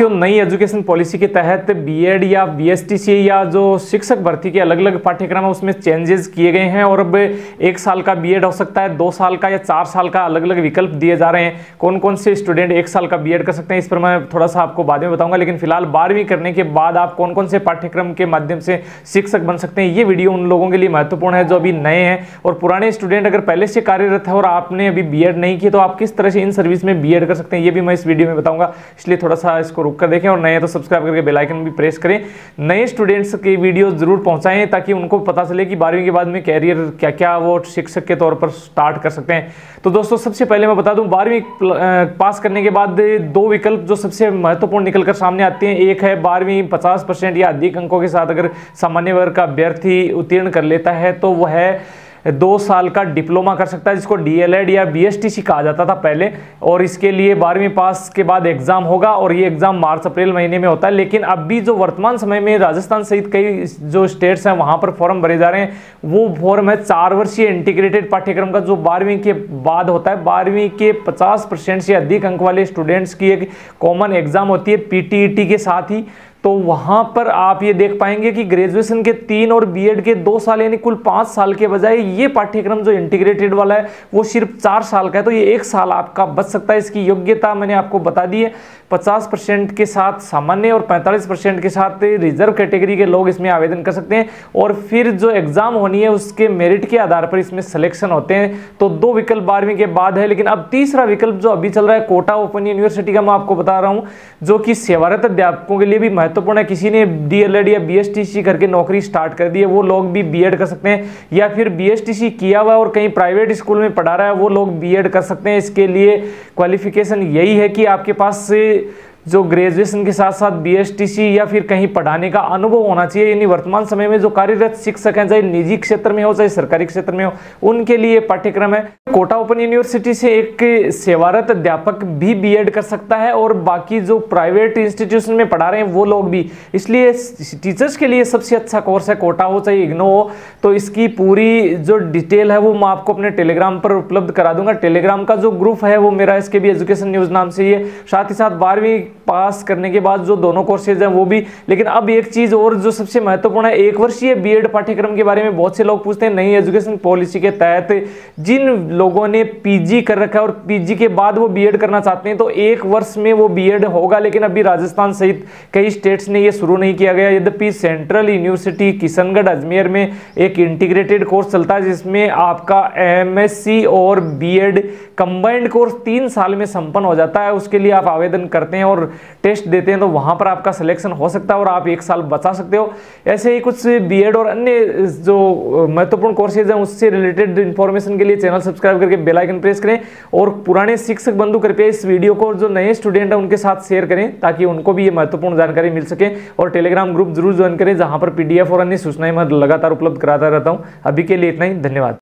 नई education policy के तहत बीएड या बीएसटीसी या जो शिक्षक भर्ती के अलग अलग पाठ्यक्रम है उसमें चेंजेस किए गए हैं और अब 1 साल का बीएड हो सकता है, 2 साल का या 4 साल का, अलग अलग विकल्प दिए जा रहे हैं। कौन कौन से स्टूडेंट 1 साल का बीएड कर सकते हैं इस पर मैं थोड़ा सा आपको बाद में बताऊंगा, लेकिन फिलहाल 12वीं करने के बाद आप कौन कौन से पाठ्यक्रम के माध्यम से शिक्षक बन सकते हैं, ये वीडियो उन लोगों के लिए महत्वपूर्ण है जो अभी नए हैं। और पुराने स्टूडेंट अगर पहले से कार्यरत है और आपने अभी बीएड नहीं की तो आप किस तरह से इन सर्विस में बीएड कर सकते हैं, ये भी मैं इस वीडियो में बताऊंगा, इसलिए थोड़ा सा इसको रुक कर देखें। और नए तो सब्सक्राइब करके बेल आइकन भी प्रेस करें। नए स्टूडेंट्स की वीडियो जरूर पहुंचाएं ताकि उनको पता चले कि 12वीं के बाद में कैरियर क्या क्या वो शिक्षक के तौर पर स्टार्ट कर सकते हैं। तो दोस्तों सबसे पहले मैं बता दूं 12वीं पास करने के बाद 2 विकल्प जो सबसे महत्वपूर्ण निकलकर सामने आते हैं। एक है 12वीं 50% या अधिक अंकों के साथ अगर सामान्य वर्ग का अभ्यर्थी उत्तीर्ण कर लेता है तो वह 2 साल का डिप्लोमा कर सकता है, जिसको डीएलएड या बीएसटीसी कहा जाता था पहले। और इसके लिए 12वीं पास के बाद एग्जाम होगा और ये एग्जाम मार्च अप्रैल महीने में होता है। लेकिन अभी जो वर्तमान समय में राजस्थान सहित कई जो स्टेट्स हैं वहां पर फॉर्म भरे जा रहे हैं, वो फॉर्म है 4 वर्षीय इंटीग्रेटेड पाठ्यक्रम का जो 12वीं के बाद होता है। 12वीं के 50% से अधिक अंक वाले स्टूडेंट्स की एक कॉमन एग्जाम होती है पीटीईटी के साथ ही। तो वहां पर आप ये देख पाएंगे कि ग्रेजुएशन के 3 और बीएड के 2 साल यानी कुल 5 साल के बजाय ये पाठ्यक्रम जो इंटीग्रेटेड वाला है वो सिर्फ 4 साल का है। तो ये 1 साल आपका बच सकता है। इसकी योग्यता मैंने आपको बता दी है, 50% के साथ सामान्य और 45% के साथ रिजर्व कैटेगरी के लोग इसमें आवेदन कर सकते हैं। और फिर जो एग्जाम होनी है उसके मेरिट के आधार पर इसमें सिलेक्शन होते हैं। तो 2 विकल्प 12वीं के बाद है, लेकिन अब तीसरा विकल्प जो अभी चल रहा है कोटा ओपन यूनिवर्सिटी का मैं आपको बता रहा हूं, जो कि सेवारत अध्यापकों के लिए भी महत्वपूर्ण है। किसी ने डीएलएड या बीएसटीसी करके नौकरी स्टार्ट कर दी है वो लोग भी बीएड कर सकते हैं, या फिर बीएसटीसी किया हुआ और कहीं प्राइवेट स्कूल में पढ़ा रहा है वो लोग बीएड कर सकते हैं। इसके लिए क्वालिफिकेशन यही है कि आपके पास से जो ग्रेजुएशन के साथ साथ बीएसटीसी या फिर कहीं पढ़ाने का अनुभव होना चाहिए। यानी वर्तमान समय में जो कार्यरत शिक्षक हैं, चाहे निजी क्षेत्र में हो चाहे सरकारी क्षेत्र में हो, उनके लिए पाठ्यक्रम है। कोटा ओपन यूनिवर्सिटी से एक सेवारत अध्यापक भी बीएड कर सकता है और बाकी जो प्राइवेट इंस्टीट्यूशन में पढ़ा रहे हैं वो लोग भी। इसलिए टीचर्स के लिए सबसे अच्छा कोर्स है, कोटा हो चाहे इग्नो हो। तो इसकी पूरी जो डिटेल है वो मैं आपको अपने टेलीग्राम पर उपलब्ध करा दूंगा। टेलीग्राम का जो ग्रुप है वो मेरा एसकेबी एजुकेशन न्यूज नाम से ही है। साथ ही साथ 12वीं पास करने के बाद जो दोनों कोर्सेज हैं वो भी। लेकिन अब एक चीज और जो सबसे महत्वपूर्ण है, 1 वर्षीय बीएड पाठ्यक्रम के बारे में बहुत से लोग पूछते हैं। नई एजुकेशन पॉलिसी के तहत जिन लोगों ने पीजी कर रखा है और पीजी के बाद वो बीएड करना चाहते हैं तो 1 वर्ष में वो बीएड होगा। लेकिन अभी राजस्थान सहित कई स्टेट्स ने ये शुरू नहीं किया गया। यद्यपि सेंट्रल यूनिवर्सिटी किशनगढ़ अजमेर में एक इंटीग्रेटेड कोर्स चलता है जिसमें आपका एमएससी और बीएड कंबाइंड कोर्स 3 साल में संपन्न हो जाता है। उसके लिए आप आवेदन करते हैं और टेस्ट देते हैं तो वहां पर आपका सिलेक्शन हो सकता है और आप 1 साल बचा सकते हो। ऐसे ही कुछ बीएड और अन्य जो महत्वपूर्ण कोर्सेज हैं उससे रिलेटेड इंफॉर्मेशन के लिए चैनल सब्सक्राइब करके बेल आइकन प्रेस करें। और पुराने शिक्षक बंधु कृपया इस वीडियो को जो नए स्टूडेंट हैं उनके साथ शेयर करें ताकि उनको भी ये महत्वपूर्ण जानकारी मिल सके। और टेलीग्राम ग्रुप जरूर ज्वाइन करें जहां पर पीडीएफ और अन्य सूचनाएं मैं लगातार उपलब्ध कराता रहता हूं। अभी के लिए इतना ही, धन्यवाद।